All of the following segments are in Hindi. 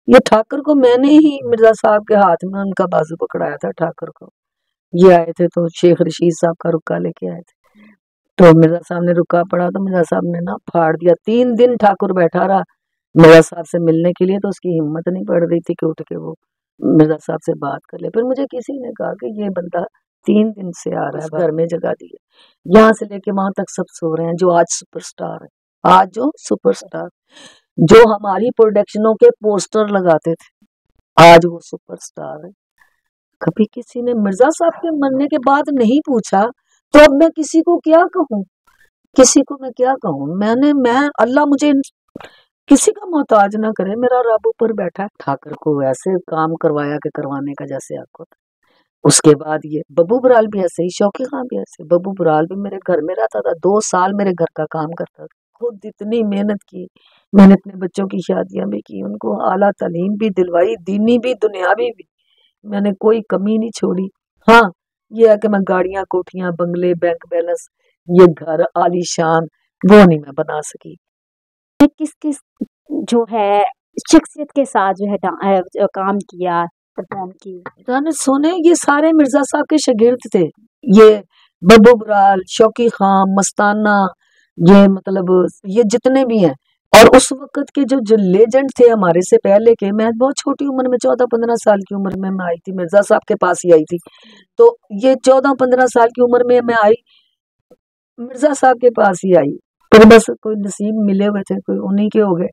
ये ठाकर को मैंने ही मिर्जा साहब के हाथ में उनका बाजू पकड़ाया था। ठाकर को ये आए थे तो शेख रशीद साहब का रुक्का लेके आए थे, तो मिर्जा साहब ने रुक्का पड़ा तो मिर्जा साहब ने ना फाड़ दिया। 3 दिन ठाकुर बैठा रहा मिर्जा साहब से मिलने के लिए, तो उसकी हिम्मत नहीं पड़ रही थी कि उठ के वो मिर्जा साहब से बात कर ले। फिर मुझे किसी ने कहा कि ये बंदा 3 दिन से आ रहा है, घर में जगह दी है, यहाँ से लेके वहां तक सब सो रहे हैं। जो आज सुपरस्टार है, आज जो सुपरस्टार, जो हमारी प्रोडक्शनों के पोस्टर लगाते थे, आज वो सुपरस्टार है। कभी किसी ने मिर्जा साहब के मरने के बाद नहीं पूछा, तो अब मैं किसी को क्या कहूँ, किसी को मैं क्या कहूँ। मैं अल्लाह मुझे किसी का मोहताज ना करे, मेरा रब ऊपर बैठा है। ठाकर को ऐसे काम करवाया कि करवाने का जैसे आपको था। उसके बाद ये बब्बू बराल भी ऐसे ही, शौकी खान भी ऐसे। बब्बू बराल भी मेरे घर में रहता था, 2 साल मेरे घर का काम करता था। खुद इतनी मेहनत की, मैंने अपने बच्चों की शादियां भी की, उनको आला तालीम भी दिलवाई, दीनी भी दुनियावी भी, मैंने कोई कमी नहीं छोड़ी। हाँ, ये है कि मैं गाड़ियां, कोठियां, बंगले, बैंक बैलेंस, ये घर आलीशान, वो नहीं मैं बना सकी। किस किस जो है शख्सियत के साथ जो है काम किया, परफॉर्म की? गाने सुने, ये सारे मिर्जा साहब के शागिर्द थे। ये बब्बू बराल, शौकी खान, मस्ताना, ये मतलब ये जितने भी हैं। और उस वक्त के जो लेजेंड थे हमारे से पहले के, मैं बहुत छोटी उम्र में 14-15 साल की उम्र में मैं आई थी, मिर्जा साहब के पास ही आई थी। तो ये 14-15 साल की उम्र में मैं आई, मिर्जा साहब के पास ही आई। फिर बस कोई नसीब मिले हुए थे, कोई उन्हीं के हो गए।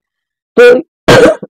तो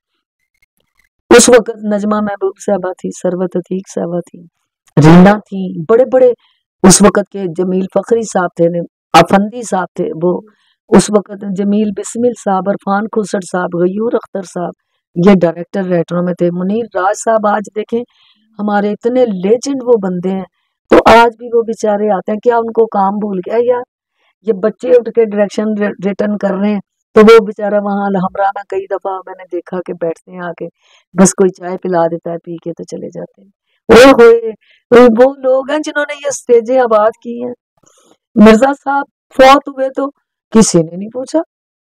उस वक्त नजमा महबूब साहबा थी, सरवत अतीक साहबा थी, रीना थी, बड़े बड़े उस वक्त के जमील फखरी साहब थे, अफंदी साहब थे वो, उस वक्त जमील बिस्मिल साहब, इरफान खुसर साहब, गयूर अख्तर साहब, ये डायरेक्टर राइटरों में थे। मुनीर राज साहब, आज देखें हमारे इतने लेजेंड वो बंदे हैं, तो आज भी वो बेचारे आते हैं, क्या उनको काम भूल गया यार? ये बच्चे उठ के डायरेक्शन रिटर्न कर रहे हैं, तो वो बेचारा वहां अलहमरा में कई दफा मैंने देखा कि बैठते हैं आके, बस कोई चाय पिला देता है, पी के तो चले जाते हैं। ओए होए, वो लोग हैं जिन्होंने ये स्टेजें आबाद की हैं। मिर्जा साहब फौत हुए तो किसी ने नहीं पूछा,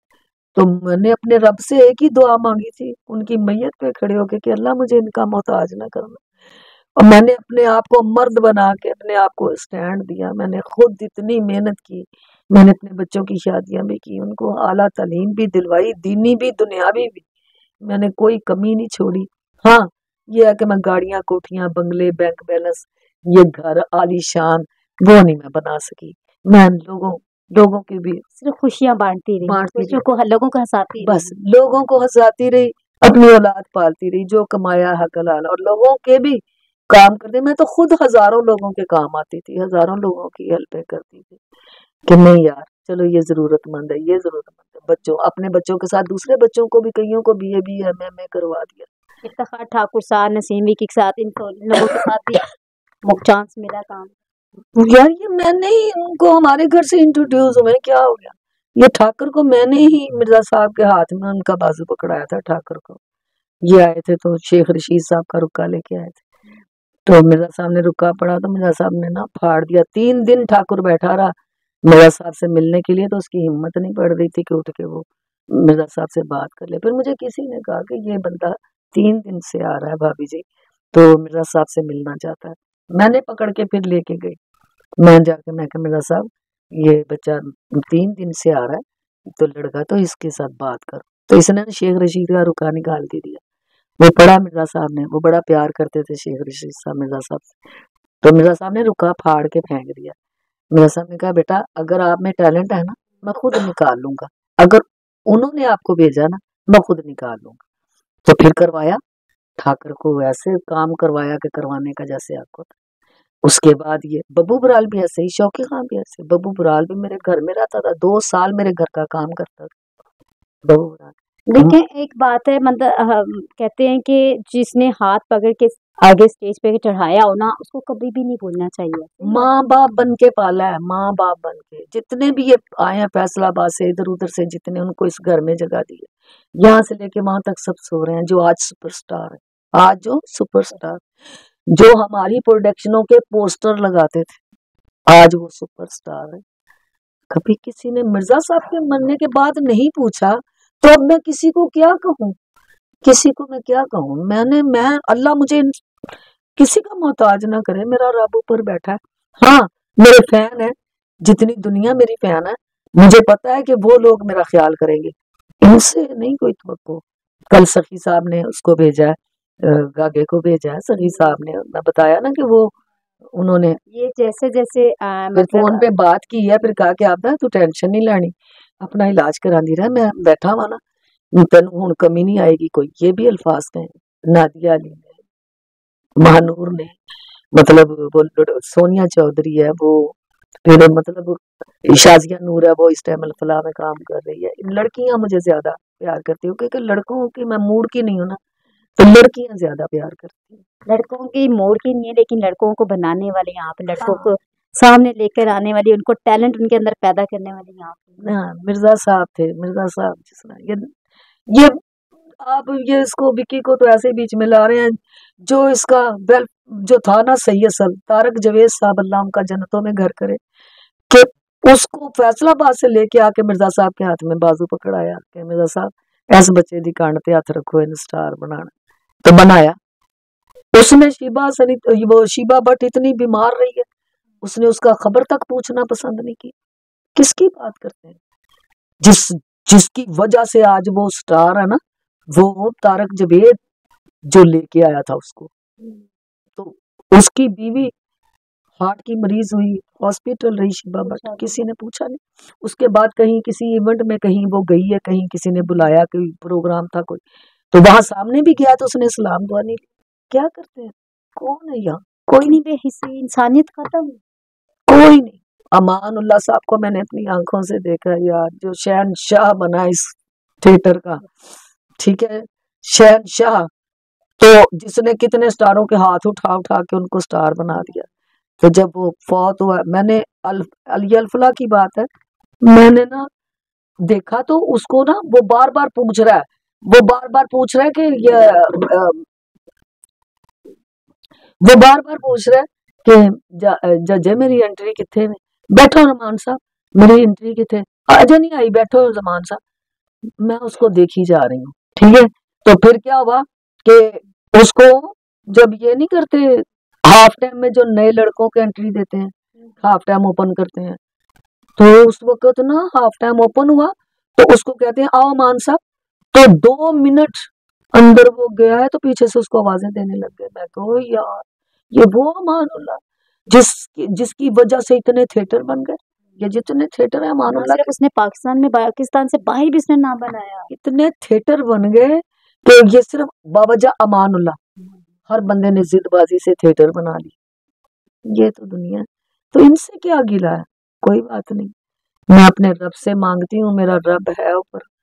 तो मैंने अपने रब से एक ही दुआ मांगी थी, उनकी मैयत पे खड़े होके, कि अल्लाह मुझे इनका मोहताज ना करना। और मैंने अपने आप को मर्द बना के अपने आप को स्टैंड दिया। मैंने खुद इतनी मेहनत की, मैंने अपने बच्चों की शादियां भी की, उनको आला तालीम भी दिलवाई, दीनी भी दुनियावी भी, मैंने कोई कमी नहीं छोड़ी। हाँ, ये है कि मैं गाड़ियां, कोठियां, बंगले, बैंक बैलेंस, ये घर आलीशान, वो नहीं मैं बना सकी। मैं लोगों लोगों की भी सिर्फ खुशियां बांटती रही, बांटती खुशियों रही, को लोगों को हंसाती बस रही। लोगों को हंसाती रही, अपनी औलाद पालती रही, जो कमाया हक हलाल, और लोगों के भी काम करते। मैं तो खुद हजारों लोगों के काम आती थी, हजारों लोगों की हेल्प करती थी कि नहीं यार चलो ये जरूरतमंद है, ये जरूरतमंद है। बच्चों, अपने बच्चों के साथ दूसरे बच्चों को भी, कईयों को BA MM करवा दिया। इफ्तिखार ठाकुर साहब, नसीम विकी के साथ, इन लोगों के साथ भी मौका चांस मिला काम? यार ये मैंने ही उनको हमारे घर से इंट्रोड्यूस हुए, क्या हो गया? ये ठाकर को मैंने ही मिर्जा साहब के हाथ में उनका बाजू पकड़ाया था। ठाकर को ये आए थे तो शेख रशीद साहब का रुक्का लेके आए थे, तो मिर्जा साहब ने रुक्का पड़ा तो मिर्जा साहब ने ना फाड़ दिया। 3 दिन ठाकुर बैठा रहा मिर्जा साहब से मिलने के लिए, तो उसकी हिम्मत नहीं पड़ रही थी कि उठ के वो मिर्जा साहब से बात कर ले। फिर मुझे किसी ने कहा कि ये बंदा 3 दिन से आ रहा है भाभी जी, तो मिर्जा साहब से मिलना चाहता है। मैंने पकड़ के फिर लेके गई, मैं जाके मैं कहा मिर्जा साहब ये बच्चा 3 दिन से आ रहा है, तो लड़का तो इसके साथ बात करो। तो इसने शेख रशीद का रुका निकाल के दिया। वो पढ़ा मिर्जा साहब ने, वो बड़ा प्यार करते थे शेख रशीद साहब मिर्जा साहब से, तो मिर्जा साहब ने रुका फाड़ के फेंक दिया। मिर्जा साहब ने कहा बेटा अगर आप में टैलेंट है ना, मैं खुद निकाल लूंगा, अगर उन्होंने आपको भेजा ना, मैं खुद निकाल लूंगा। तो फिर करवाया, ठाकर को ऐसे काम करवाया कि करवाने का जैसे आपको था। उसके बाद ये बब्बू बराल भी ऐसे ही, शौकी खान भी ऐसे। बब्बू बराल भी मेरे घर में रहता था, 2 साल मेरे घर का काम करता था बब्बू बराल। देखिए एक बात है, मतलब कहते हैं कि जिसने हाथ पकड़ के आगे स्टेज पे चढ़ाया हो ना, उसको कभी भी नहीं भूलना चाहिए। माँ बाप बन के पाला है, माँ बाप बन के। जितने भी ये आए हैं फैसलाबाद से, इधर उधर से, जितने, उनको इस घर में जगह दी है, यहाँ से लेके वहां तक सब सो रहे हैं। जो आज सुपरस्टार है, आज जो सुपरस्टार, जो हमारी प्रोडक्शनों के पोस्टर लगाते थे, आज वो सुपरस्टार है। कभी किसी ने मिर्जा साहब के मरने के बाद नहीं पूछा, तो अब मैं किसी को क्या कहूँ, किसी को मैं क्या कहूँ, मैं अल्लाह मुझे किसी का मोहताज ना करे, मेरा रब ऊपर बैठा है। हाँ, मेरे फैन है, जितनी दुनिया मेरी फैन है, मुझे पता है कि वो लोग मेरा ख्याल करेंगे, इनसे नहीं कोई तवक्को। कल सखी साहब ने उसको भेजा है, गागे को भेजा है, सखी साहब ने, मैं बताया ना कि वो उन्होंने ये जैसे जैसे फिर फोन मतलब पे बात की है, फिर कहा कि आप ना तू टेंशन नहीं लेनी, अपना इलाज करांदी रह, मैं बैठा हुआ ना, तेन हुण कमी नहीं आएगी कोई। ये भी अल्फाज कहे नादिया अली ने, महानूर ने, मतलब वो सोनिया चौधरी है, वो फिर मतलब शाजिया नूर है, वो इस टाइम अल्फला में काम कर रही है। लड़कियां मुझे ज्यादा प्यार करती हूँ, क्योंकि लड़कों की मैं मूड की नहीं हूँ ना, तो लड़कियां ज्यादा प्यार करती हैं। लड़कों की मोड़ की नहीं है, लेकिन लड़कों को बनाने वाले यहाँ पे, लड़कों हाँ, को सामने लेकर आने वाली, उनको टैलेंट उनके अंदर पैदा करने वाली यहाँ पे। हाँ, मिर्जा साहब थे, मिर्जा साहब जिसने ये आप ये इसको विक्की को तो ऐसे बीच में ला रहे हैं, जो इसका वेल जो था ना सैयद साहब तारक जवेद साहब, अल्लाह उनका जन्नतों में घर करे, कि उसको फैसलाबाद से लेके आके मिर्जा साहब के हाथ में बाजू पकड़ाया कि मिर्जा साहब ऐस बच्चे दी कांड ते हथ रखो, इन स्टार बनाना, तो बनाया। उसने शीबा सनी, वो शीबा भट्ट इतनी बीमार रही है, उसने उसका खबर तक पूछना पसंद नहीं की। किसकी बात करते हैं? जिस जिसकी वजह से आज वो स्टार है ना, वो तारक जवेद जो लेके आया था उसको, तो उसकी बीवी हार्ट की मरीज हुई, हॉस्पिटल रही शीबा भट्ट, किसी ने पूछा नहीं। उसके बाद कहीं किसी इवेंट में कहीं वो गई है, कहीं किसी ने बुलाया, कोई प्रोग्राम था कोई, तो वहां सामने भी गया तो उसने सलाम दुआ नहीं की। क्या करते हैं? कौन है यहाँ? कोई इतनी नहीं, बेहिसी इंसानियत खत्म। कोई नहीं। अमानुल्लाह साहब को मैंने अपनी आंखों से देखा यार, जो शहनशाह बना इस थिएटर का, ठीक है, शहनशाह, तो जिसने कितने स्टारों के हाथ उठा उठा के उनको स्टार बना दिया। तो जब वो फौत हुआ, मैंने अली अल्फला की बात है, मैंने ना देखा तो उसको ना वो बार बार पूछ रहा है, वो बार बार पूछ रहा है कि ये वो बार बार पूछ रहा है कि जज मेरी एंट्री किथे में, बैठो रमान साहब, मेरी एंट्री किथे, अजय नहीं आई, बैठो रमान साहब। मैं उसको देखी जा रही हूँ, ठीक है। तो फिर क्या हुआ कि उसको जब ये नहीं करते, हाफ टाइम में जो नए लड़कों के एंट्री देते हैं, हाफ टाइम ओपन करते हैं, तो उस वक्त ना हाफ टाइम ओपन हुआ, तो उसको कहते हैं आओ मान साहब, तो 2 मिनट अंदर वो गया है, तो पीछे से उसको आवाजें देने लग गए। मैं कहो यार, ये वो अमानुल्लाह जिसकी वजह से इतने थिएटर बन गए, ये जितने थिएटर है ना अमानुल्लाह सिर्फ उसने पाकिस्तान से बाहर भी उसने नाम बनाया। के, इतने थिएटर बन गए कि ये सिर्फ बावजह अमानुल्लाह, हर बंदे ने जिदबाजी से थिएटर बना ली। ये तो दुनिया है, तो इनसे क्या गिला है? कोई बात नहीं, मैं अपने रब से मांगती हूँ, मेरा रब है ऊपर,